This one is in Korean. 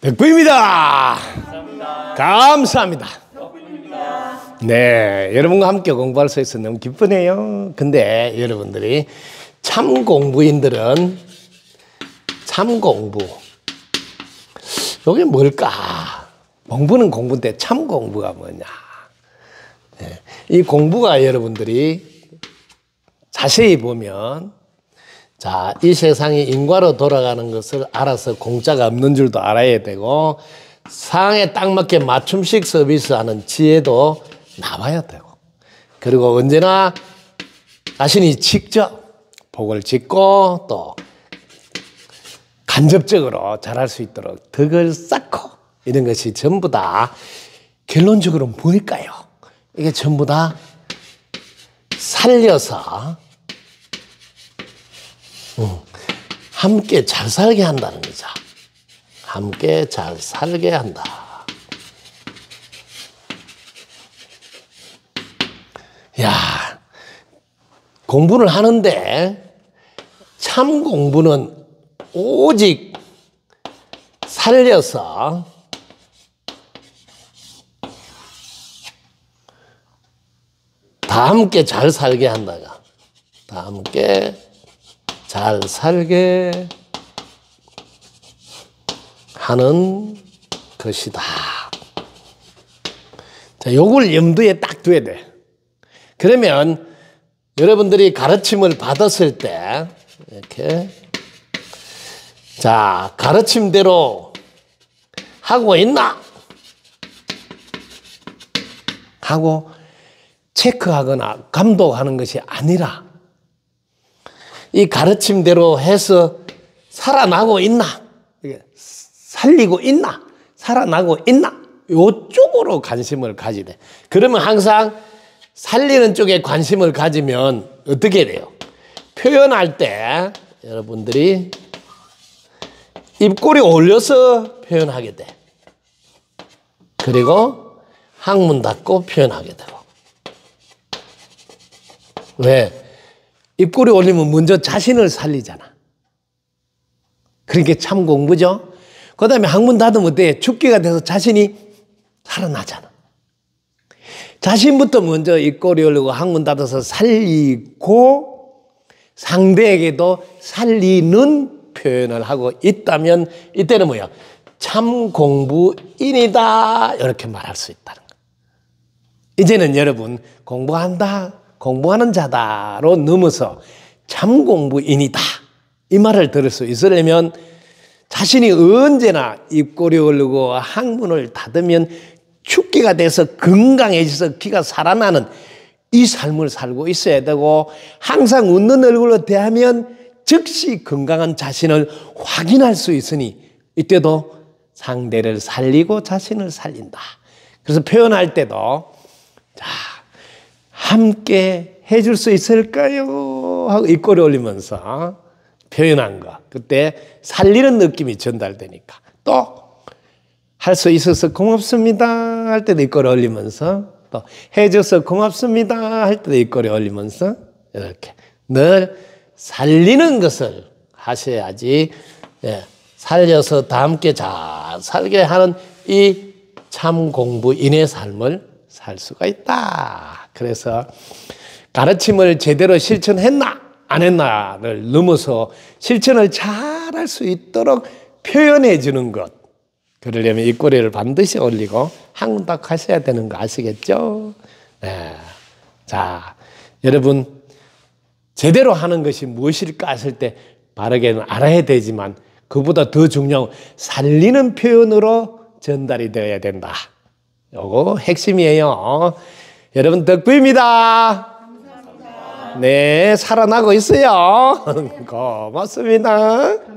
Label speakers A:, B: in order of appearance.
A: 덕분입니다. 감사합니다. 네, 여러분과 함께 공부할 수 있어서 너무 기쁘네요. 근데 여러분들이 참 공부인들은 참 공부, 이게 뭘까? 공부는 공부인데 참 공부가 뭐냐? 네, 이 공부가 여러분들이 자세히 보면, 자, 이 세상이 인과로 돌아가는 것을 알아서 공짜가 없는 줄도 알아야 되고, 상황에 딱 맞게 맞춤식 서비스하는 지혜도 나와야 되고, 그리고 언제나 자신이 직접 복을 짓고 또 간접적으로 잘할 수 있도록 덕을 쌓고, 이런 것이 전부 다 결론적으로 뭘까요? 이게 전부 다 살려서 함께 잘 살게 한다는 거죠. 함께 잘 살게 한다. 야, 공부를 하는데 참 공부는 오직 살려서 다 함께 잘 살게 한다가, 다 함께 잘 살게 하는 것이다. 자, 요걸 염두에 딱 둬야 돼. 그러면 여러분들이 가르침을 받았을 때 이렇게, 자, 가르침대로 하고 있나? 하고 체크하거나 감독하는 것이 아니라, 이 가르침대로 해서 살아나고 있나? 살리고 있나? 살아나고 있나? 이쪽으로 관심을 가지야 돼. 그러면 항상 살리는 쪽에 관심을 가지면 어떻게 돼요? 표현할 때 여러분들이 입꼬리 올려서 표현하게 돼. 그리고 항문 닫고 표현하게 되고. 왜? 입꼬리 올리면 먼저 자신을 살리잖아. 그러니까 참 공부죠. 그 다음에 항문 닫으면 어때? 죽기가 돼서 자신이 살아나잖아. 자신부터 먼저 입꼬리 올리고 항문 닫아서 살리고 상대에게도 살리는 표현을 하고 있다면, 이때는 뭐야? 참 공부인이다, 이렇게 말할 수 있다는 거야. 이제는 여러분, 공부하는 자다로 넘어서 참 공부인이다, 이 말을 들을 수 있으려면 자신이 언제나 입꼬리 올리고 항문을 닫으면 죽기가 돼서 건강해져서 기가 살아나는 이 삶을 살고 있어야 되고, 항상 웃는 얼굴로 대하면 즉시 건강한 자신을 확인할 수 있으니 이때도 상대를 살리고 자신을 살린다. 그래서 표현할 때도, 자, 함께 해줄 수 있을까요? 하고 입꼬리 올리면서 표현한 거, 그때 살리는 느낌이 전달되니까. 또 할 수 있어서 고맙습니다 할 때도 입꼬리 올리면서, 또 해줘서 고맙습니다 할 때도 입꼬리 올리면서, 이렇게 늘 살리는 것을 하셔야지, 예, 살려서 다 함께 잘 살게 하는 이 참 공부인의 삶을 살 수가 있다. 그래서 가르침을 제대로 실천했나 안 했나를 넘어서 실천을 잘할 수 있도록 표현해 주는 것, 그러려면 입꼬리를 반드시 올리고 항문 딱 하셔야 되는 거 아시겠죠? 네. 자, 여러분, 제대로 하는 것이 무엇일까 했을 때 바르게는 알아야 되지만, 그보다 더 중요한 살리는 표현으로 전달이 되어야 된다. 요거 핵심이에요. 여러분 덕부입니다. 네, 살아나고 있어요. 고맙습니다.